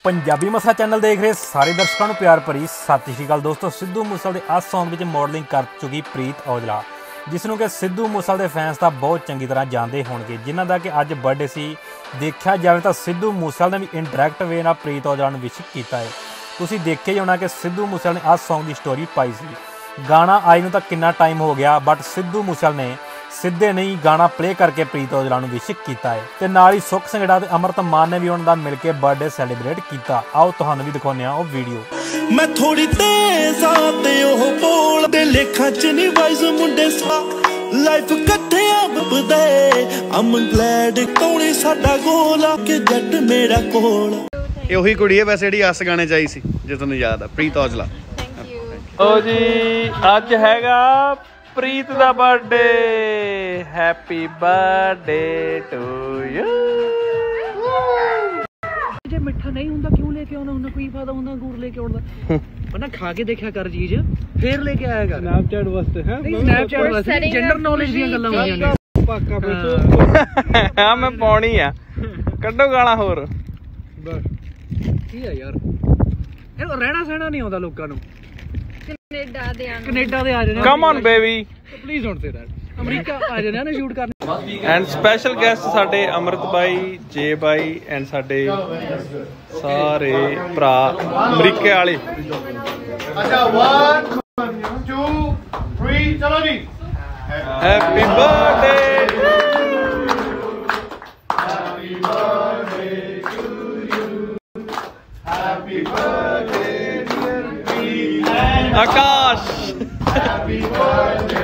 पंजाबी मसा चैनल देख रहे सारे दर्शकों को प्यार भरी सत श्री अकाल। दोस्तों सिद्धू मूसेवाले के इस सॉन्ग में मॉडलिंग कर चुकी प्रीत औजला, जिसनों कि सिद्धू मूसेवाले के फैंस तो बहुत चंगी तरह जानते होंगे, जिन्हों का कि अज बर्थडे सी। देखा जाए तो सिद्धू मूसेवाले ने भी इंडरैक्ट वे नाल प्रीत औजला ने विश किया है। तुसीं देखिया ही होना कि सिद्धू मूसेवाले ने इस सॉन्ग की स्टोरी पाई सी। गाना आई नूं तां कितना टाइम हो गया, बट सिद्धू मूसेवाले ने सीधे नहीं गाना प्ले करके प्रीत औजला नूं विश किया है। ते नाल ही सुख संगड़ा ते अमृत मान ने भी उन्हां दा मिल के बर्थडे सैलीब्रेट किया। आओ तुहानूं भी दिखाउने आ वीडियो। मैं थोड़ी तेज आते ओह बोल दे लेखा च नी वाइज मुंडे सा लाइफ कट्ठे बदे I'm glad कौणी साडा गोल के जट मेरा कोल। ਇਹ ਉਹੀ ਕੁੜੀ ਹੈ ਵੈਸੇ ਜਿਹੜੀ ਆਸ ਗਾਣੇ ਚਾਹੀ ਸੀ, ਜੇ ਤੁਹਾਨੂੰ ਯਾਦ ਆ, ਪ੍ਰੀਤ ਔਜਲਾ। ਓ ਜੀ ਅੱਜ ਹੈਗਾ प्रीत दा birthday, happy birthday to you. जे मिठा नहीं हुंदा क्यों लेके आना हुंदा, कोई फायदा हुंदा गुड़ लेके आउण दा। वरना खा के देखा कर चीज फिर लेके आया कर। स्नैपचैट वास्ते है, स्नैपचैट वास्ते जेंडर नॉलेज दी गल्लां होंदियां ने। पाका बसो हां मैं पाउणी आ, कड्डो गाना होर बस की है यार। ਇਹ ਰਹਿਣਾ ਸਹਿਣਾ ਨਹੀਂ ਆਉਂਦਾ ਲੋਕਾਂ ਨੂੰ। कनेडा दे आ जाने। Come on baby, please don't say that. America आ जाने ना शूट करने। एंड स्पेशल गेस्ट साडे अमृत भाई, जे भाई एंड साडे सारे भरा अमेरिके वाले। अच्छा 1 2 3 चलो जी। Happy birthday happy birthday to you, happy birthday Akash. Happy birthday